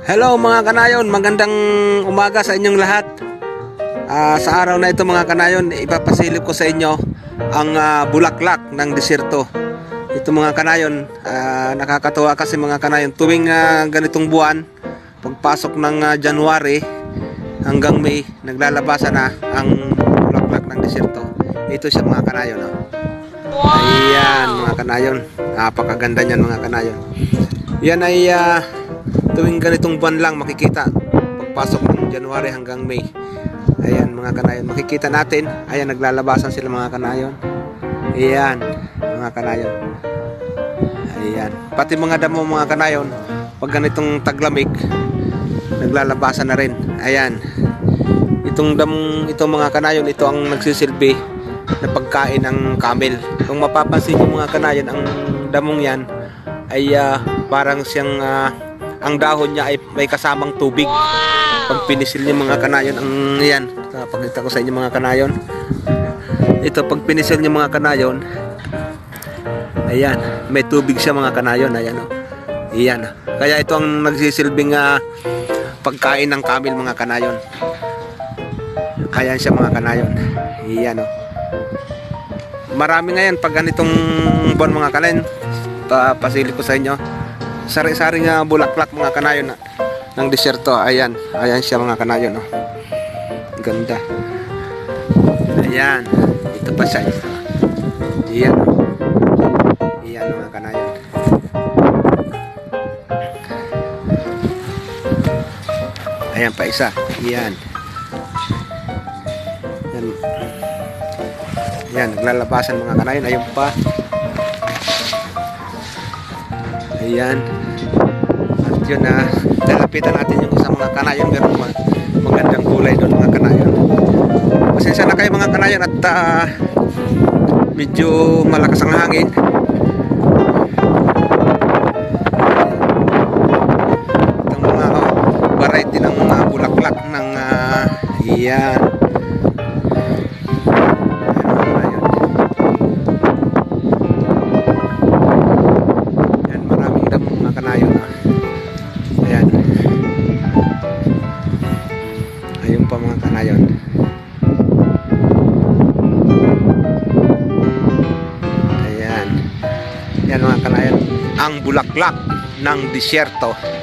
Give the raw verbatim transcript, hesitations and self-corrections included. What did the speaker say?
Hello mga kanayon, magandang umaga sa inyong lahat. uh, Sa araw na ito mga kanayon, ipapasilip ko sa inyo ang uh, bulaklak ng desierto. Ito mga kanayon, uh, nakakatuwa kasi mga kanayon, tuwing uh, ganitong buwan, pagpasok ng uh, January hanggang May, naglalabasan na ang bulaklak ng desierto. Ito siya mga kanayon, oh. Ayan mga kanayon, napakaganda niyan mga kanayon. Yan ay uh, tuwing ganitong buwan lang makikita, pagpasok ng January hanggang May. Ayan mga kanayon, makikita natin. Ayan, naglalabasan sila mga kanayon. Ayan mga kanayon. Ayan, pati mga damo mga kanayon, pag ganitong taglamig, naglalabasan na rin. Ayan, itong damong itong mga kanayon, ito ang nagsisilbi na pagkain ng camel. Kung mapapansin nyo mga kanayon, ang damong yan ay uh, parang siyang uh, ang dahon niya ay may kasamang tubig. Pag pinisil niyo mga kanayon, ang yan, pakita ko sa inyo mga kanayon. Ito, pag pinisil niyo mga kanayon, ayan, may tubig siya mga kanayon. Ayan, oh. Ayan, oh. Kaya ito ang nagsisilbing uh, pagkain ng camel mga kanayon. Ayan siya mga kanayon. Ayan, oh. Marami ngayon pag ganitong buwan mga kanayon, papasilip ko sa inyo, sari-sari nga bulaklak mga kanayon na, ng desierto. Ayan, ayan siya mga kanayon, oh. Ganda. Ayan, ito pa siya. Ayan, oh. Ayan mga kanayon. Ayan pa isa. Ayan. Ayan. Ayan, naglalabasan mga kanayon. Ayun pa. Ayan. At yun na, uh, lalapitan natin yung isang mga kanayon. Meron mga magandang kulay doon mga kanayon. Pasensya na kayo mga kanayon at uh, medyo malakas ang hangin. Itong mga oh, variety ng mga bulaklak ng uh, ayan. Ayun pa mga kanayon. Ayan. Yan mga kanayon, ang bulaklak ng desierto.